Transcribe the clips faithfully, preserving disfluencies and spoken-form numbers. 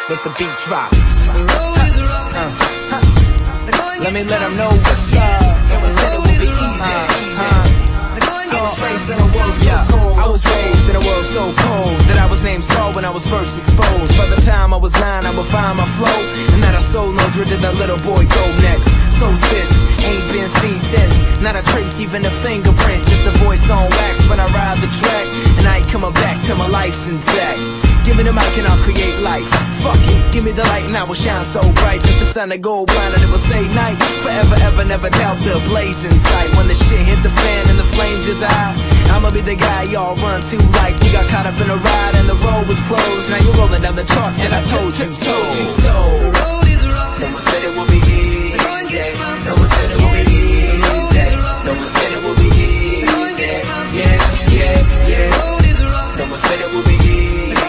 with the beat drop. Uh, uh, Let me let them know what's up. Never said it would be easy. Uh, uh. I was raised in a world so yeah, cold. I was raised in a world so cold that I was named Saul when I was first exposed. By the time I was nine, I would find my flow, and that our soul knows where did that little boy go next. So sis, ain't been seen since. Not a trace, even a fingerprint. Just a voice on wax when I ride the track, and I ain't coming back till my life's intact. Give me the mic and I'll create life. Fuck it, give me the light and I will shine so bright that the sun will go blind and it will stay night. Forever, ever, never doubt the blazing sight. When the shit hit the fan and the flames is out, I'ma be the guy y'all run to like we got caught up in a ride and the road was closed. Now you're rolling down the charts and I told you so. The road is rough. No one said it would be easy. No one said it would be easy. No one said it would be easy. Yeah, yeah, yeah. No one said it would be easy.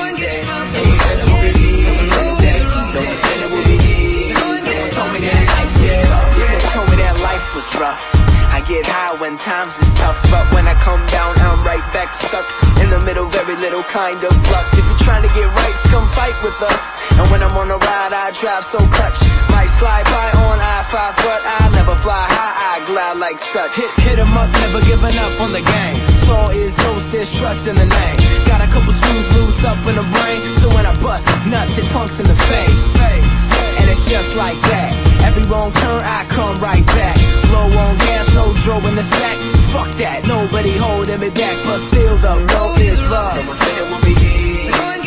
Was rough. I get high when times is tough, but when I come down, I'm right back stuck in the middle, very little kind of luck. If you're trying to get right, come fight with us. And when I'm on a ride, I drive so clutch. Might slide by on I five, but I never fly high, I glide like such. Hit, hit 'em up, never giving up on the game. Saw is host, there's trust in the name. Got a couple screws loose up in the brain, so when I bust nuts, it punks in the face. And it's just like that. Every wrong turn, I come right back. Low on gas, no dro in the sack. Fuck that, nobody holding me back, but still the road is rough. No one said it would be easy.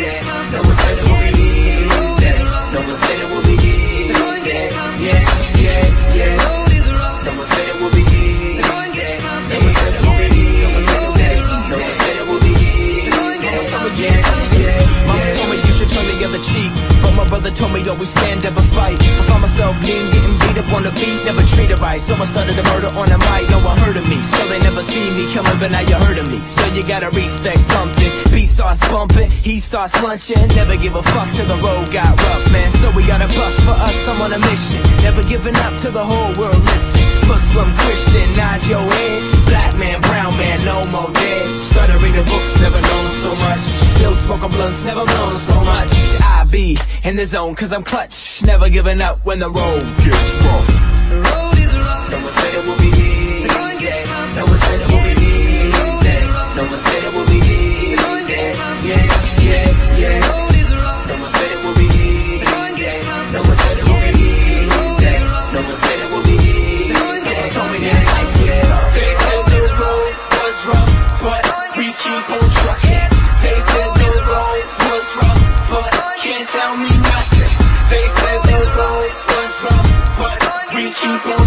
No one said it would be easy. No one said it would be easy. Yeah, yeah, yeah. No one said it would be easy. No one said it would be easy. No one said it would be easy. Yeah, yeah. Mama told me you should turn the other cheek, but my brother told me always stand up and fight. I found myself lean, getting beat up on the beat, never treated right. So I started a murder on the mic, no one heard of me. So they never see me coming, but now you heard of me. So you gotta respect something. Beat starts bumping, he starts lunching. Never give a fuck till the road got rough, man. So we gotta bust for us, I'm on a mission. Never giving up till the whole world listen. Muslim, Christian, nod your head. Black man, brown man, no more dead. Started reading books, never known so much. Still smoking blunts, never blown so much. I be in the zone cause I'm clutch. Never giving up when the road gets rough. The road is rough. No one said it would be easy. No one said it would be easy. No one said it would be easy. Yeah, yeah, yeah. No one said it would be easy. No one said it would be easy. No one said it would be easy. Someone told me that life was tough. They said the road was rough, but we keep on trucking. They said the road was rough, but can't tell me nothing. They said the road was rough, but we keep on